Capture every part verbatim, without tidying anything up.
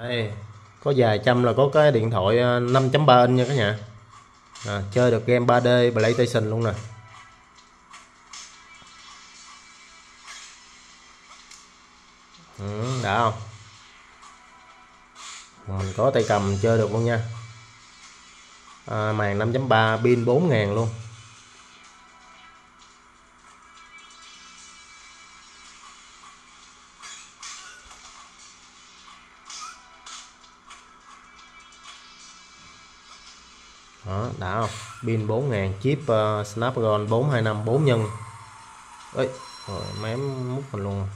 Đây, có vài trăm là có cái điện thoại năm chấm ba inch nha cả nhà. À, chơi được game ba D PlayStation luôn nè. Ừ, đã không? Mình có tay cầm chơi được luôn nha. À, màn năm chấm ba, pin bốn ngàn luôn. Đó, đã không? Pin bốn ngàn, chip uh, Snapdragon bốn hai năm bốn nhân. Ơi, rồi mém mút mình luôn.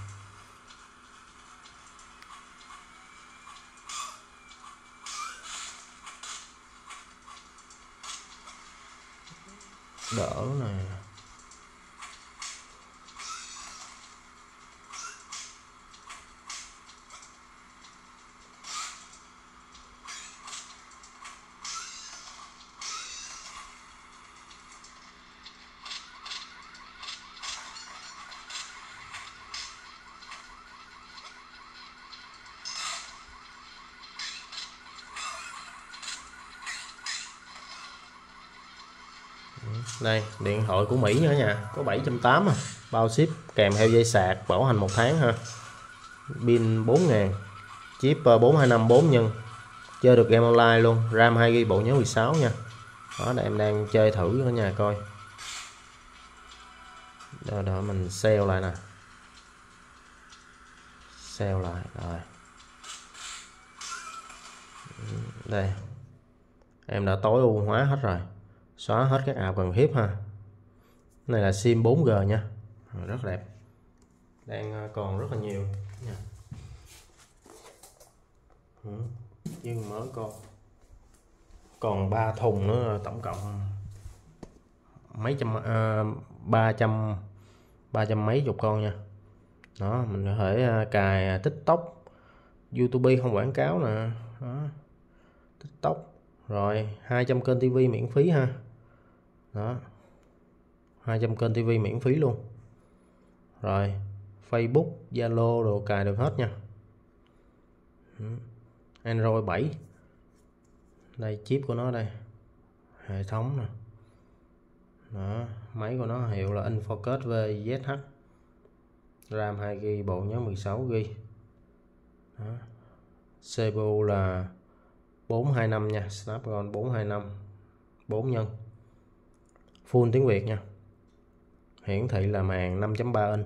Đỡ này. Đây, điện thoại của Mỹ nữa nha, có bảy trăm tám mươi à. Bao ship kèm theo dây sạc bảo hành một tháng ha. Pin bốn ngàn, chip bốn hai năm bốn nhân. Chơi được game online luôn, RAM hai gi ga bai, bộ nhớ mười sáu nha. Đó, đây em đang chơi thử ở nhà coi. Đó, đó mình sale lại nè. Sale lại rồi. Đây. Em đã tối ưu hóa hết rồi. Xóa hết các app cần thiết ha. Này là sim bốn G nha. Rất đẹp. Đang còn rất là nhiều nha. Ừ, nhưng mới con còn ba thùng nữa, tổng cộng mấy trăm uh, ba trăm ba trăm mấy chục con nha. Đó, mình có thể cài TikTok, YouTube không quảng cáo nè. Đó, TikTok rồi hai trăm kênh tivi miễn phí ha. Đó, hai trăm kênh tivi miễn phí luôn. Rồi Facebook, Zalo đồ cài được hết nha. Android bảy. Đây chip của nó đây, hệ thống nè. Đó, máy của nó hiệu là Infocus vê zét hát, RAM hai gi ga bai, bộ nhớ mười sáu gi ga bai. xê pê u là bốn hai năm nha, Snapdragon bốn hai năm bốn nhân, full tiếng Việt nha. Hiển thị là màn năm chấm ba inch.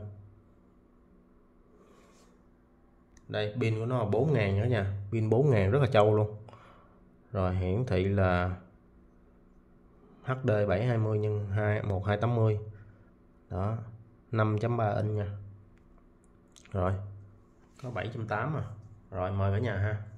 Đây, pin của nó là bốn ngàn nữa nha, pin bốn ngàn rất là trâu luôn. Rồi hiển thị là hát đê bảy hai mươi nhân một hai tám mươi. Đó, năm chấm ba inch nha. Rồi, có bảy trăm tám mươi à. Rồi mời cả nhà ha.